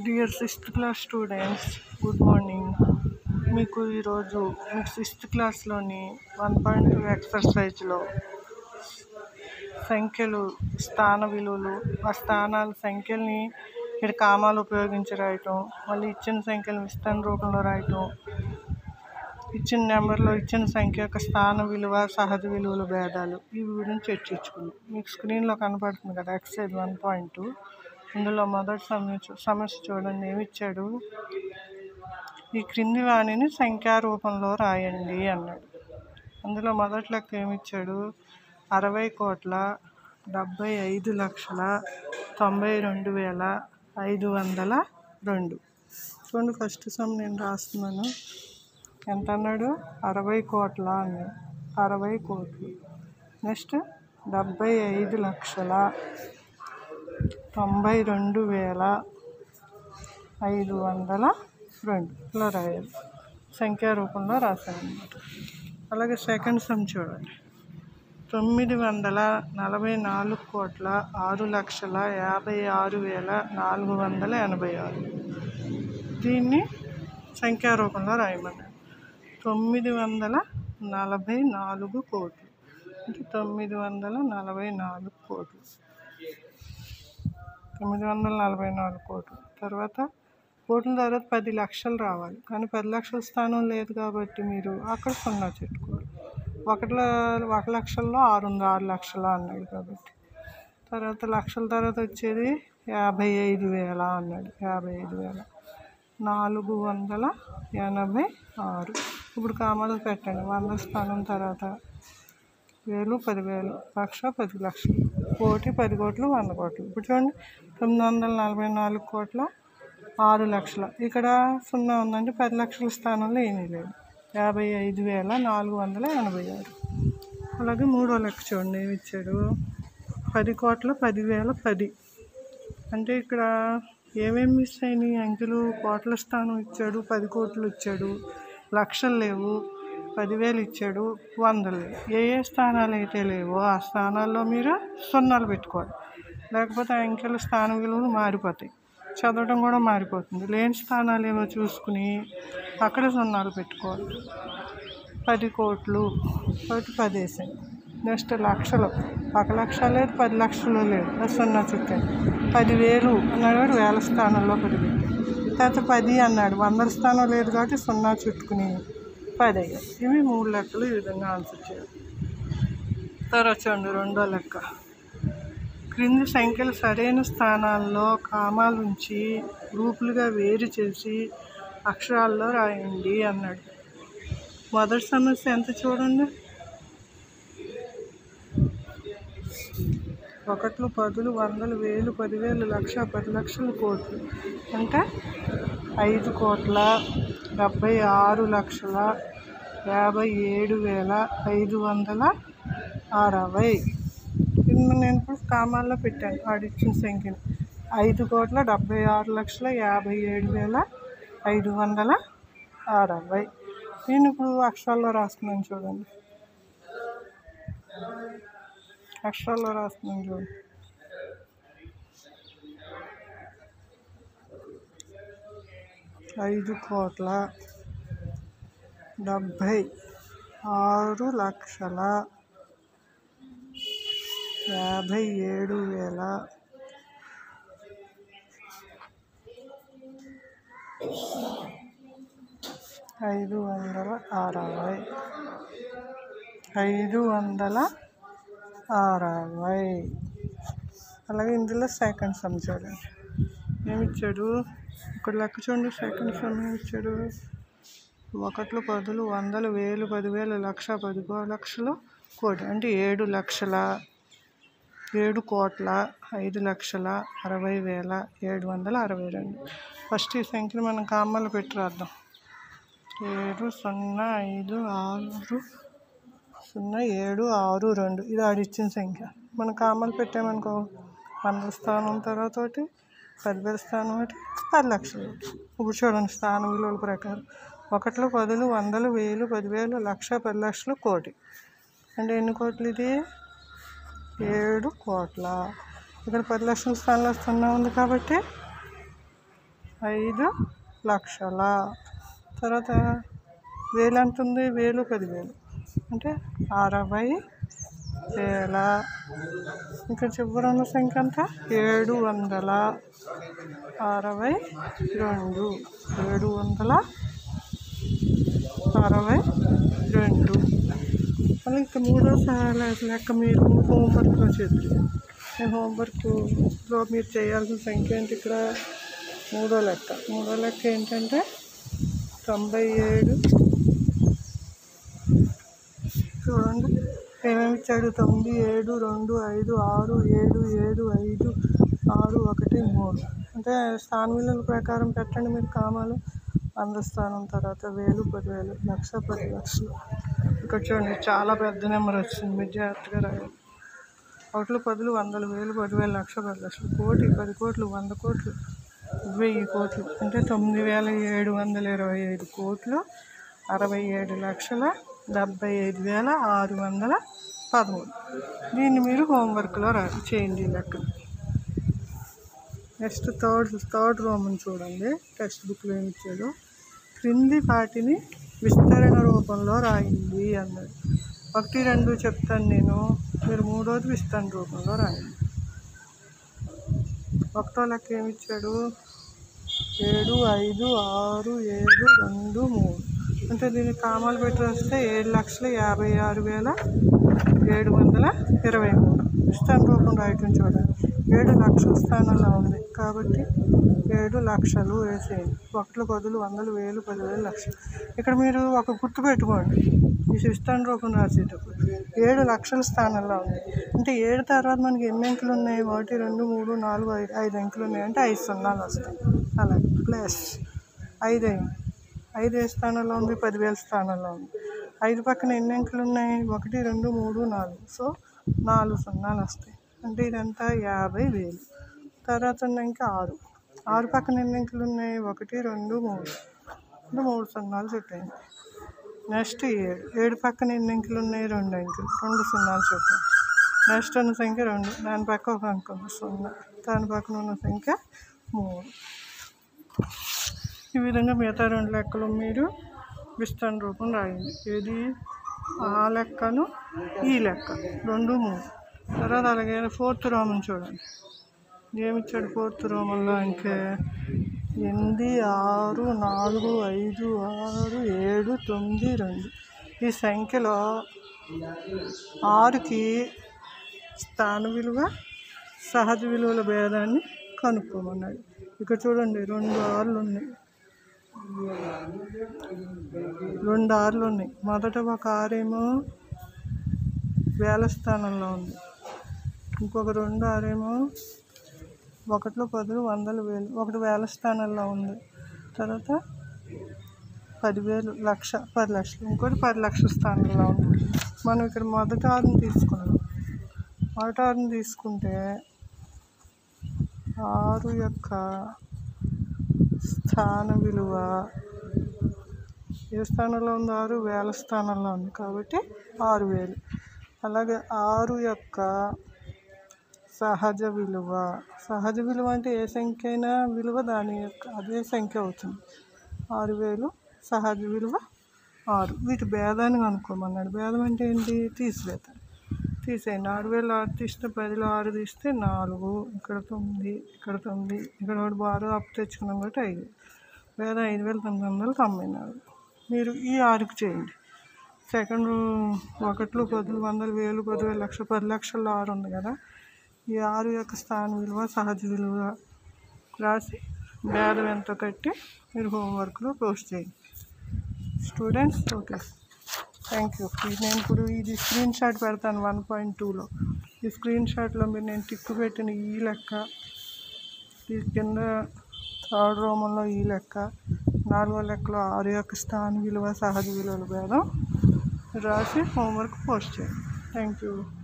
Dear sixth class students, good morning. మీకు ఈరోజు sixth క్లాస్లోని 1.2 ఎక్సర్సైజ్లో సంఖ్యలు, స్థాన విలువలు, ఆ స్థానాల సంఖ్యల్ని ఇక్కడ కామాలు ఉపయోగించి రాయటం, మళ్ళీ ఇచ్చిన సంఖ్యలను విస్తరణ రూపంలో రాయటం, ఇచ్చిన నెంబర్లో ఇచ్చిన సంఖ్య యొక్క స్థాన విలువ, సహజ విలువల భేదాలు, ఈ గురించి చర్చించుకుందాం. మీకు స్క్రీన్లో కనపడుతుంది కదా ఎక్సర్సైజ్ 1.2. ఇందులో మొదటి సమస్య చూడండి. ఏమిచ్చాడు? ఈ క్రింది వాణిని సంఖ్యా రూపంలో రాయండి అన్నాడు. అందులో మొదటి లెక్క ఏమిచ్చాడు? 60,75,92,502. చూడండి, ఫస్ట్ సమ్ నేను రాస్తున్నాను. ఎంత అన్నాడు? 60 కోట్ల అన్నాడు. 60 కోట్లు. నెక్స్ట్ 75,92,502 ఇలా రాయాలి. సంఖ్యా రూపంలో రాశానమాట. అలాగే సెకండ్ సమ్ చూడండి. 9,40,06,56,486. దీన్ని సంఖ్యా రూపంలో రాయమన్నాడు. 944 కోట్లు అంటే 944 కోట్లు. 944 కోట్లు. తర్వాత కోట్ల తర్వాత 10 లక్షలు రావాలి. కానీ 10 లక్షల స్థానం లేదు కాబట్టి మీరు అక్కడ 0 చెట్టుకోవాలి. 1 లక్షల్లో 6 ఉంది, 6 లక్షల అన్నాడు కాబట్టి. తర్వాత లక్షల తర్వాత వచ్చేది 55,000 అన్నాడు. 55,000. 486. ఇప్పుడు కామాలు పెట్టండి. 100 స్థానం తర్వాత 1000, 10,000, లక్ష, 10 లక్షలు, కోటి, 10 కోట్లు, 100 కోట్లు. ఇప్పుడు చూడండి, 944 కోట్ల 6 లక్షల. ఇక్కడ 0 ఉందంటే 10 లక్షల స్థానంలో ఏమీ లేదు. 55,486. అలాగే మూడో లెక్క చూడండి. ఏమి ఇచ్చాడు? 10 కోట్ల 10,000, 10. అంటే ఇక్కడ ఏమేమి మిస్ అయినాయి? అంకెలు, కోట్ల స్థానం ఇచ్చాడు, 10 కోట్లు ఇచ్చాడు, లక్షలు లేవు, 10,000 ఇచ్చాడు, 100 లేవు. ఏ స్థానాలు అయితే లేవో ఆ స్థానాల్లో మీరు 0 పెట్టుకోవాలి. లేకపోతే అంకెల స్థాన విలువలు మారిపోతాయి, చదవడం కూడా మారిపోతుంది. లేని స్థానాలు ఏమో చూసుకుని అక్కడ 0 పెట్టుకోవాలి. 10 కోట్లు ఒకటి 10 వేసాను. నెక్స్ట్ లక్షలు. 1 లక్ష లేదు, 10 లక్షలు లేదు, 0 చుట్టాను. 10,000 అన్నాడు, 1000 స్థానంలో 10,000. తర్వాత 10 అన్నాడు, 100 స్థానం లేదు కాబట్టి 0 చుట్టుకుని 10 అయ్యాయి. ఇవి 3 లెక్కలు. ఈ విధంగా ఆన్సర్ చేయాలి. తర్వాత చూడండి రెండో లెక్క. క్రింది సంఖ్యలు సరైన స్థానాల్లో కామాలుంచి గ్రూపులుగా వేరు చేసి అక్షరాల్లో రాయండి అన్నాడు. మొదటి సమస్య ఎంత చూడండి. 1, 10, 100, 1000, 10,000, లక్ష, 10 లక్షలు, కోట్లు. అంటే 5,76,57,560. నేను ఇప్పుడు కామాల్లో పెట్టాను ఆడిచ్చిన సంఖ్యను. 5,76,57,560. నేను ఇప్పుడు అక్షరాల్లో రాస్తున్నాను చూడండి. అక్షరాల్లో రాస్తున్నాను చూడండి. 5,76,57,560. అలాగే ఇందులో సెకండ్ సమ్ చూడండి. ఏమిచ్చాడు? ఇక్కడ లెక్క చూడండి. Second some ఏమిచ్చాడు? 1, 10, 100, 1000, 10,000, లక్ష, 10 లక్షలు, కోటి. అంటే 7,05,60,762. ఫస్ట్ ఈ సంఖ్యను మనం కామాలు పెట్టి రాద్దాం. 7,0,5,6,0,7,6,2. ఇది ఆడిచ్చిన సంఖ్య. మనం కామాలు పెట్టామనుకో, 100 స్థానం తర్వాత ఒకటి, 10,000 స్థానం ఒకటి, 10 లక్షలు. ఇప్పుడు చూడండి స్థాన విలువల ప్రకారం 1, 10, 100, 1000, 10,000, లక్ష, 10 లక్షలు, కోటి. అంటే ఎన్ని కోట్లు? ఇది 7 కోట్ల. ఇక్కడ 10 లక్షల స్థానంలో 0 ఉంది కాబట్టి 5 లక్షల. తర్వాత వేలు ఎంత ఉంది? 1000 10,000 అంటే 60,000. ఇక్కడ చివరి ఉన్న సంఖ్య ఎంత? 762. 762. మళ్ళీ ఇంకా మూడో లెక్క మీరు హోంవర్క్లో చేద్దరు. నేను హోంవర్క్లో మీరు చేయాల్సిన సంఖ్య ఏంటి? ఇక్కడ మూడో లెక్క ఏంటంటే 97. చూడండి ఏమేమి ఇచ్చాడు? 9 7 2 5 6 7 7 5 6 1 3. అంటే స్థాన విలువల ప్రకారం పెట్టండి మీరు కామాలు. 100 స్థానం, తర్వాత 1000 10,000 లక్ష 10 లక్షలు. ఇక్కడ చూడండి చాలా పెద్ద నెంబర్ వచ్చింది, మీరు జాగ్రత్తగా రాయాలి. 1 10 100 1000 10,000 లక్ష 10 లక్షలు. కోటి 10 కోట్లు 100 కోట్లు 1000 కోట్లు అంటే 9,725 కోట్లు 67,75,613. దీన్ని మీరు హోంవర్క్లో చేయండి లెక్క. నెక్స్ట్ థర్డ్ రోమన్ చూడండి. టెక్స్ట్ బుక్లో ఏమి ఇచ్చాడు? క్రింది వాటిని విస్తరణ రూపంలో రాయండి అన్నాడు. 1 2 చెప్తాను నేను, మీరు మూడోది విస్తరణ రూపంలో రాయండి. 1వ లెక్క ఏమి ఇచ్చాడు? 7 5 6 7 2 3. అంటే దీన్ని కామాలు పెట్టి వస్తే 7,50,723. విస్తరణ రూపం రాయటం చూడండి. 7 లక్షల స్థానంలో ఉంది కాబట్టి 7 లక్షలు వేసేయండి. 1 10 100 1000 10,000 లక్షలు. ఇక్కడ మీరు ఒక గుర్తు పెట్టుకోండి, ఈ విస్తరణ రూపం రాసేటప్పుడు 7 లక్షల స్థానంలో ఉంది. అంటే 7 తర్వాత మనకి ఎన్ని అంకెలు ఉన్నాయి? 1 2 3 4 5 అంకెలు ఉన్నాయి. అంటే 5 సున్నాలు వస్తాయి. అలాగే ప్లస్ 5 అయింది. 5 ఏ స్థానంలో ఉంది? 10,000 స్థానంలో ఉంది. 5 పక్కన ఎన్ని అంకెలు ఉన్నాయి? 1 2 3 4. సో 4 సున్నాలు వస్తాయి. అంటే ఇదంతా 50,000. తర్వాత ఉన్న ఇంకా 6. 6 పక్కన ఎన్ని అంకెలు ఉన్నాయి? 1 2 3. అంటే 3 సున్నాలు చుట్టాయి. నెక్స్ట్ 7 పక్కన ఎన్ని అంకెలు ఉన్నాయి? 2 అంకెలు, 2 సున్నాలు చుట్టాయి. నెక్స్ట్ ఉన్న సంఖ్య 2, దాని పక్క ఒక అంక ఉంది 0, దాని పక్కన ఉన్న సంఖ్య 3. ఈ విధంగా మిగతా 2 లెక్కలు మీరు విస్తరణ రూపం రాయండి. ఏది? ఆ లెక్కను ఈ లెక్క 2 3. తర్వాత అలాగే 4th రోమన్ చూడండి. ఏమిచ్చాడు 4th రోమన్లో? అంటే 8 6 4 5 6 7 9 2. ఈ సంఖ్యలో 6కి స్థాన విలువ సహజ విలువల భేదాన్ని కనుక్కోమన్నాడు. ఇక్కడ చూడండి 2 6లు ఉన్నాయి. 2 6లు ఉన్నాయి. మొదట ఒక 6 ఏమో వేల స్థానంలో ఉంది, ఇంకొక 2 6 ఏమో 1 10 100 1000 ఒకటి వేల స్థానంలో ఉంది. తర్వాత 10,000 లక్ష 10 లక్షలు, ఇంకోటి 10 లక్షల స్థానంలో ఉంది. మనం ఇక్కడ మొదటి 6ని తీసుకున్నాం. మొదటి 6ని తీసుకుంటే 6 యొక్క స్థాన విలువ ఏ స్థానంలో ఉంది? 6 వేల స్థానంలో ఉంది కాబట్టి 6,000. అలాగే 6 యొక్క సహజ విలువ అంటే ఏ సంఖ్య అయినా విలువ దాని యొక్క అదే సంఖ్య అవుతుంది. 6,000 సహజ విలువ 6. వీటి భేదాన్ని కనుక్కోమన్నాడు. భేదం అంటే ఏంటి? తీసివేత. తీసేయండి. 6,000 6 తీస్తే 10లో 6 తీస్తే 4, ఇక్కడ 9, ఇక్కడ 9, ఇక్కడ 1 బారు అప్పు తెచ్చుకున్నాం కాబట్టి 5. భేదం 5,994. మీరు ఈ 6కి చేయండి. సెకండ్ 1 10 100 1000 10,000 లక్ష 10 లక్షల్లో 6 ఉంది కదా, ఈ 6 యొక్క స్థాన విలువ సహజ విలువ రాసి భేదం ఎంతో కట్టి మీరు హోంవర్క్లో పోస్ట్ చేయండి స్టూడెంట్స్. Okay, thank you. నేను ఇప్పుడు ఇది స్క్రీన్ షాట్ పెడతాను 1.2లో. ఈ స్క్రీన్ షాట్లో మీరు నేను టిక్కు పెట్టిన ఈ లెక్క, ఈ కింద 3rd రోమంలో ఈ లెక్క, 4వ లెక్కలో 6 యొక్క స్థాన విలువ సహజ విలువల భేదం రాసి హోంవర్క్ పోస్ట్ చేయండి. Thank you.